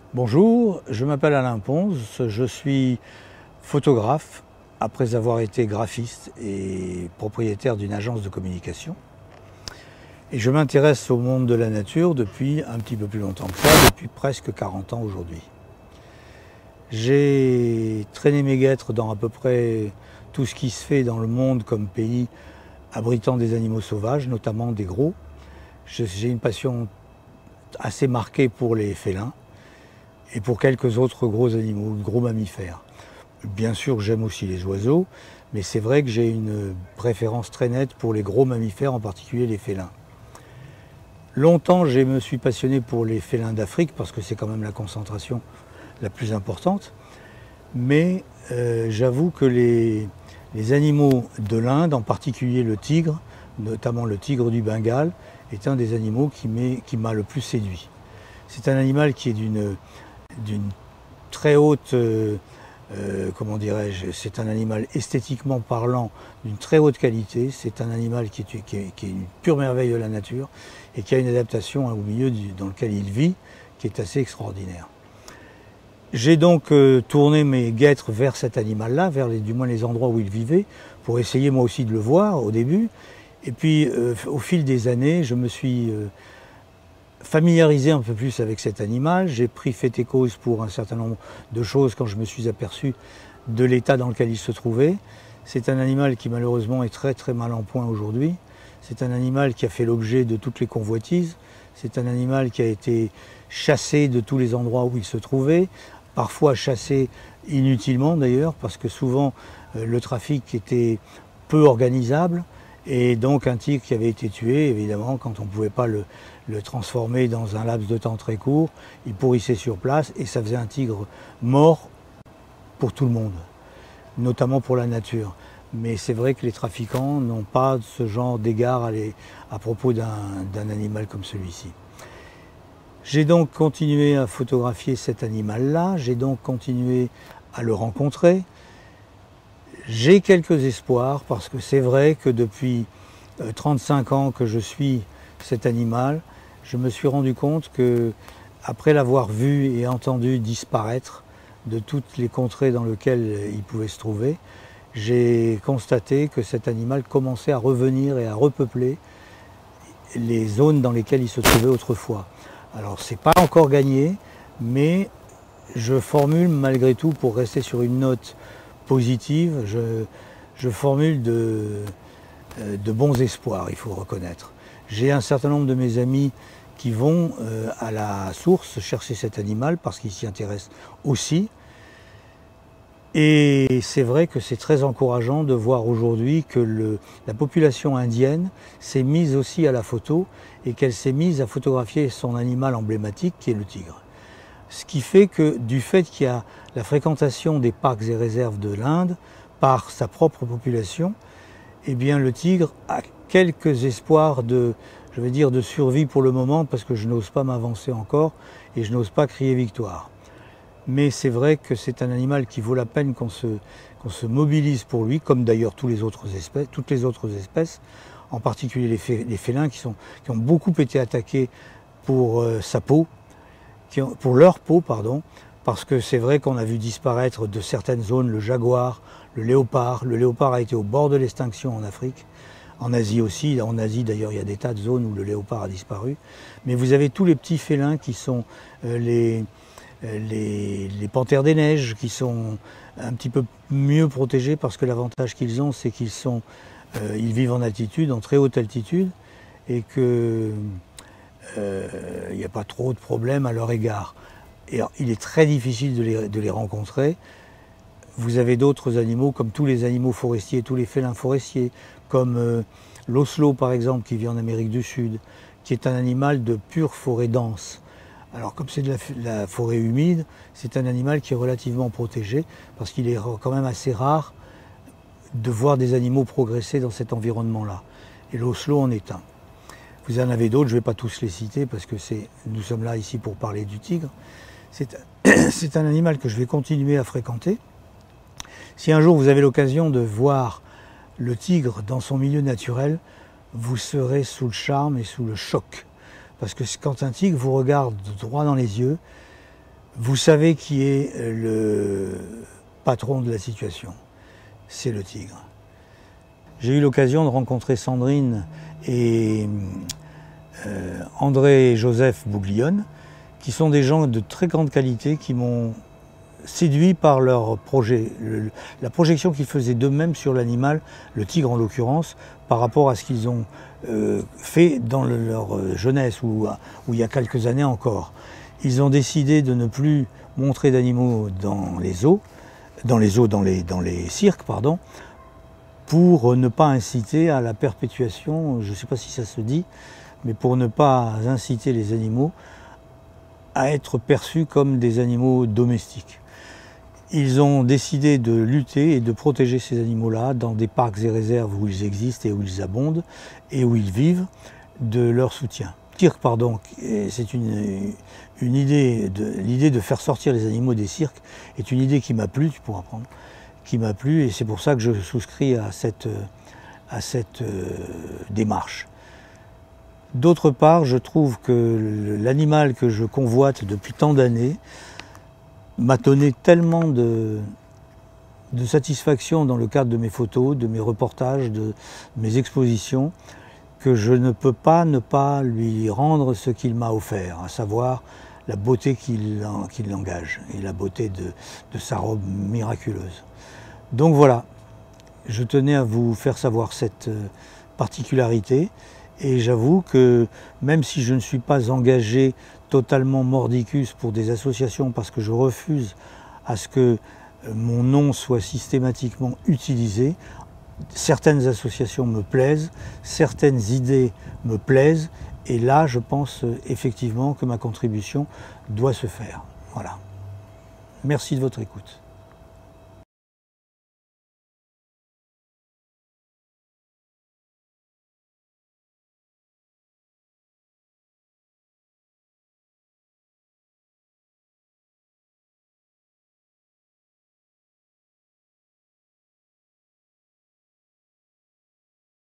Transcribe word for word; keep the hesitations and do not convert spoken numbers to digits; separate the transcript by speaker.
Speaker 1: Bonjour, je m'appelle Alain Pons, je suis photographe après avoir été graphiste et propriétaire d'une agence de communication. Et je m'intéresse au monde de la nature depuis un petit peu plus longtemps que ça, depuis presque quarante ans aujourd'hui. J'ai traîné mes guêtres dans à peu près tout ce qui se fait dans le monde comme pays abritant des animaux sauvages, notamment des gros. J'ai une passion assez marquée pour les félins et pour quelques autres gros animaux, gros mammifères. Bien sûr, j'aime aussi les oiseaux, mais c'est vrai que j'ai une préférence très nette pour les gros mammifères, en particulier les félins. Longtemps, je me suis passionné pour les félins d'Afrique, parce que c'est quand même la concentration la plus importante. Mais euh, j'avoue que les, les animaux de l'Inde, en particulier le tigre, notamment le tigre du Bengale, est un des animaux qui m'a le plus séduit. C'est un animal qui est d'une d'une très haute, euh, euh, comment dirais-je, c'est un animal esthétiquement parlant d'une très haute qualité. C'est un animal qui est, qui, est, qui est une pure merveille de la nature et qui a une adaptation au milieu du, dans lequel il vit qui est assez extraordinaire. J'ai donc euh, tourné mes guêtres vers cet animal-là, vers les, du moins les endroits où il vivait, pour essayer moi aussi de le voir au début. Et puis euh, au fil des années, je me suis euh, familiarisé un peu plus avec cet animal. J'ai pris fait et cause pour un certain nombre de choses quand je me suis aperçu de l'état dans lequel il se trouvait. C'est un animal qui malheureusement est très très mal en point aujourd'hui. C'est un animal qui a fait l'objet de toutes les convoitises. C'est un animal qui a été chassé de tous les endroits où il se trouvait, parfois chassé inutilement d'ailleurs, parce que souvent euh, le trafic était peu organisable. Et donc un tigre qui avait été tué, évidemment, quand on ne pouvait pas le, le transformer dans un laps de temps très court, il pourrissait sur place et ça faisait un tigre mort pour tout le monde, notamment pour la nature. Mais c'est vrai que les trafiquants n'ont pas ce genre d'égard à, à propos d'un animal comme celui-ci. J'ai donc continué à photographier cet animal-là, j'ai donc continué à le rencontrer. J'ai quelques espoirs parce que c'est vrai que depuis trente-cinq ans que je suis cet animal, je me suis rendu compte que, après l'avoir vu et entendu disparaître de toutes les contrées dans lesquelles il pouvait se trouver, j'ai constaté que cet animal commençait à revenir et à repeupler les zones dans lesquelles il se trouvait autrefois. Alors c'est pas encore gagné, mais je formule malgré tout, pour rester sur une note positive, je, je formule de, de bons espoirs, il faut reconnaître. J'ai un certain nombre de mes amis qui vont euh, à la source chercher cet animal parce qu'ils s'y intéressent aussi. Et c'est vrai que c'est très encourageant de voir aujourd'hui que le, la population indienne s'est mise aussi à la photo et qu'elle s'est mise à photographier son animal emblématique qui est le tigre. Ce qui fait que du fait qu'il y a la fréquentation des parcs et réserves de l'Inde par sa propre population, eh bien le tigre a quelques espoirs de, je vais dire, de survie pour le moment, parce que je n'ose pas m'avancer encore et je n'ose pas crier victoire. Mais c'est vrai que c'est un animal qui vaut la peine qu'on se, qu'on se mobilise pour lui, comme d'ailleurs toutes les autres espèces, toutes les autres espèces, en particulier les, fé, les félins qui, sont, qui ont beaucoup été attaqués pour euh, sa peau, qui ont, pour leur peau, pardon, parce que c'est vrai qu'on a vu disparaître de certaines zones le jaguar, le léopard. Le léopard a été au bord de l'extinction en Afrique, en Asie aussi. En Asie d'ailleurs, il y a des tas de zones où le léopard a disparu. Mais vous avez tous les petits félins qui sont euh, les, les, les panthères des neiges, qui sont un petit peu mieux protégés, parce que l'avantage qu'ils ont, c'est qu'ils sont, euh, ils vivent en altitude, en très haute altitude, et que il euh, n'y a pas trop de problèmes à leur égard. Et alors, il est très difficile de les, de les rencontrer. Vous avez d'autres animaux, comme tous les animaux forestiers, tous les félins forestiers, comme euh, l'oslo par exemple, qui vit en Amérique du Sud, qui est un animal de pure forêt dense. Alors comme c'est de la, la forêt humide, c'est un animal qui est relativement protégé, parce qu'il est quand même assez rare de voir des animaux progresser dans cet environnement-là. Et l'oslo en est un. Vous en avez d'autres, je ne vais pas tous les citer parce que nous sommes là ici pour parler du tigre. C'est un animal que je vais continuer à fréquenter. Si un jour vous avez l'occasion de voir le tigre dans son milieu naturel, vous serez sous le charme et sous le choc. Parce que quand un tigre vous regarde droit dans les yeux, Vous savez qui est le patron de la situation, c'est le tigre. J'ai eu l'occasion de rencontrer Sandrine et euh, André et Joseph Bouglione, qui sont des gens de très grande qualité, qui m'ont séduit par leur projet, le, la projection qu'ils faisaient d'eux-mêmes sur l'animal, le tigre en l'occurrence, par rapport à ce qu'ils ont euh, fait dans le, leur jeunesse, ou, ou il y a quelques années encore. Ils ont décidé de ne plus montrer d'animaux dans les zoos, dans les zoos, dans les, dans les cirques, pardon, pour ne pas inciter à la perpétuation, je ne sais pas si ça se dit, mais pour ne pas inciter les animaux à être perçus comme des animaux domestiques. Ils ont décidé de lutter et de protéger ces animaux-là dans des parcs et réserves où ils existent et où ils abondent et où ils vivent, de leur soutien. Cirque, pardon, c'est une, une idée, de, l'idée de faire sortir les animaux des cirques est une idée qui m'a plu, tu pourras prendre, qui m'a plu, et c'est pour ça que je souscris à cette, à cette euh, démarche. D'autre part, je trouve que l'animal que je convoite depuis tant d'années m'a donné tellement de, de satisfaction dans le cadre de mes photos, de mes reportages, de mes expositions, que je ne peux pas ne pas lui rendre ce qu'il m'a offert, à savoir la beauté qu'il qu'il engage et la beauté de, de sa robe miraculeuse. Donc voilà, je tenais à vous faire savoir cette particularité, et j'avoue que même si je ne suis pas engagé totalement mordicus pour des associations, parce que je refuse à ce que mon nom soit systématiquement utilisé, certaines associations me plaisent, certaines idées me plaisent, et là je pense effectivement que ma contribution doit se faire. Voilà. Merci de votre écoute.